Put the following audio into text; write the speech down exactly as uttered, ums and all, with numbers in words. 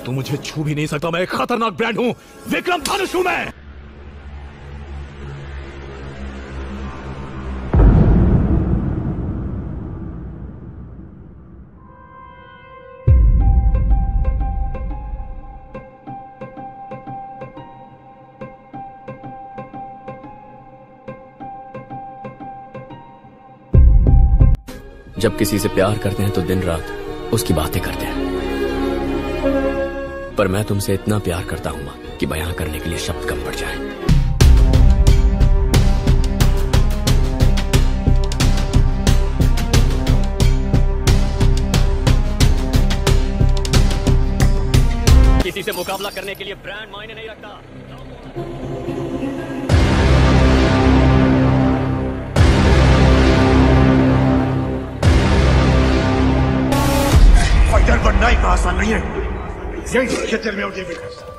तू मुझे छू भी नहीं सकता। मैं एक खतरनाक ब्रांड हूं, विक्रम धनुष हूं मैं। जब किसी से प्यार करते हैं तो दिन रात उसकी बातें करते हैं, पर मैं तुमसे इतना प्यार करता हूं मां कि बयां करने के लिए शब्द कम पड़ जाए। किसी से मुकाबला करने के लिए ब्रांड मायने नहीं रखता। फाइटर बनना इतना आसान नहीं है। यही खेतर में होती है।